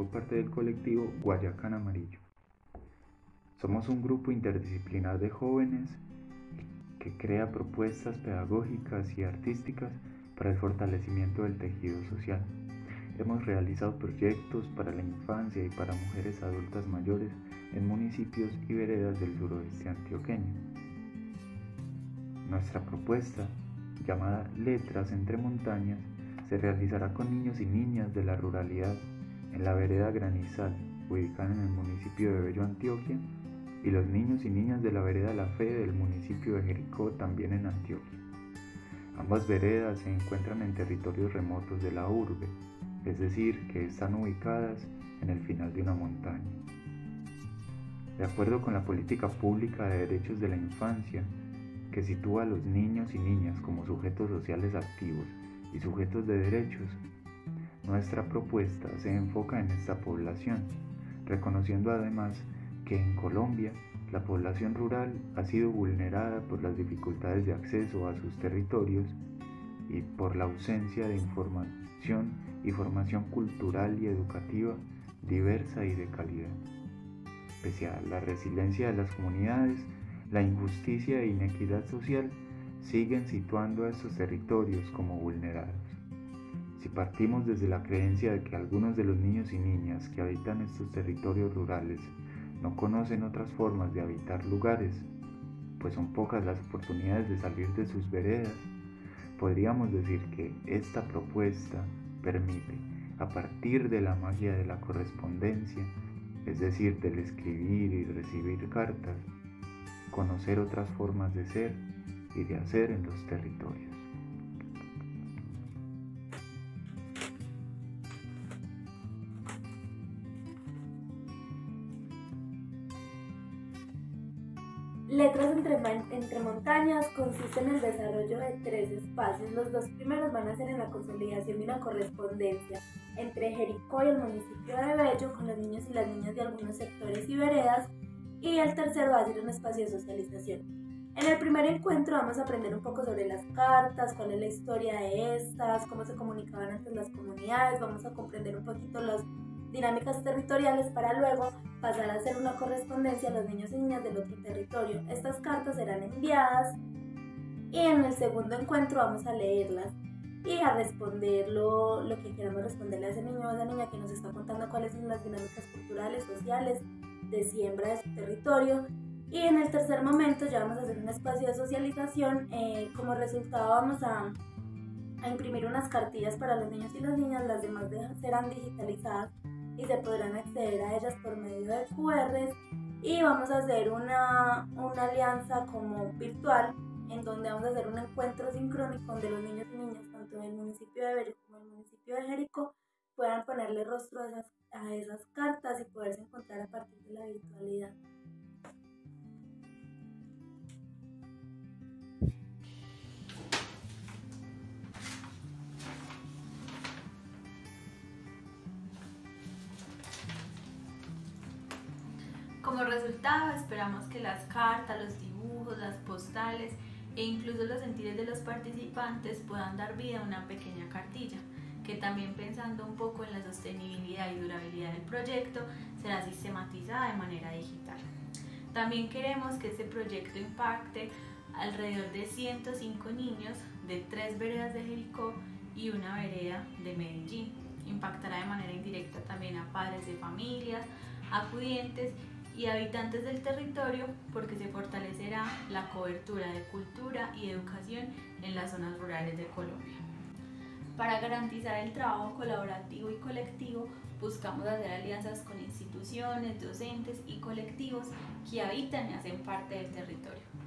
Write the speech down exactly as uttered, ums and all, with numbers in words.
parte del colectivo Guayacán Amarillo. Somos un grupo interdisciplinar de jóvenes que crea propuestas pedagógicas y artísticas para el fortalecimiento del tejido social. Hemos realizado proyectos para la infancia y para mujeres adultas mayores en municipios y veredas del suroeste antioqueño. Nuestra propuesta, llamada Letras entre Montañas, se realizará con niños y niñas de la ruralidad en la vereda Granizal, ubicada en el municipio de Bello, Antioquia, y los niños y niñas de la vereda La Fe del municipio de Jericó, también en Antioquia. Ambas veredas se encuentran en territorios remotos de la urbe, es decir, que están ubicadas en el final de una montaña. De acuerdo con la política pública de derechos de la infancia, que sitúa a los niños y niñas como sujetos sociales activos y sujetos de derechos, nuestra propuesta se enfoca en esta población, reconociendo además que en Colombia la población rural ha sido vulnerada por las dificultades de acceso a sus territorios y por la ausencia de información y formación cultural y educativa diversa y de calidad. Pese a la resiliencia de las comunidades, la injusticia e inequidad social siguen situando a estos territorios como vulnerados. Si partimos desde la creencia de que algunos de los niños y niñas que habitan estos territorios rurales no conocen otras formas de habitar lugares, pues son pocas las oportunidades de salir de sus veredas, podríamos decir que esta propuesta permite, a partir de la magia de la correspondencia, es decir, del escribir y recibir cartas, conocer otras formas de ser y de hacer en los territorios. Letras entre, entre montañas consiste en el desarrollo de tres espacios. Los dos primeros van a ser en la consolidación de una correspondencia entre Jericó y el municipio de Bello con los niños y las niñas de algunos sectores y veredas, y el tercero va a ser un espacio de socialización. En el primer encuentro vamos a aprender un poco sobre las cartas, cuál es la historia de estas, cómo se comunicaban antes las comunidades, vamos a comprender un poquito las dinámicas territoriales para luego pasar a hacer una correspondencia a los niños y niñas del otro territorio. Estas cartas serán enviadas y en el segundo encuentro vamos a leerlas y a responder lo, lo que queramos responderle a ese niño o a esa niña que nos está contando cuáles son las dinámicas culturales, sociales, de siembra de su territorio. Y en el tercer momento ya vamos a hacer un espacio de socialización. Eh, como resultado vamos a, a imprimir unas cartillas para los niños y las niñas, las demás serán digitalizadas y se podrán acceder a ellas por medio de cu erres, y vamos a hacer una, una alianza como virtual en donde vamos a hacer un encuentro sincrónico donde los niños y niñas tanto del municipio de Bello como del municipio de Jericó puedan ponerle rostro a esas, a esas cartas y poderse encontrar a partir de la virtualidad. Como resultado, esperamos que las cartas, los dibujos, las postales e incluso los sentires de los participantes puedan dar vida a una pequeña cartilla, que también, pensando un poco en la sostenibilidad y durabilidad del proyecto, será sistematizada de manera digital. También queremos que este proyecto impacte alrededor de ciento cinco niños de tres veredas de Jericó y una vereda de Medellín. Impactará de manera indirecta también a padres de familias, acudientes y habitantes del territorio, porque se fortalecerá la cobertura de cultura y educación en las zonas rurales de Colombia. Para garantizar el trabajo colaborativo y colectivo, buscamos hacer alianzas con instituciones, docentes y colectivos que habitan y hacen parte del territorio.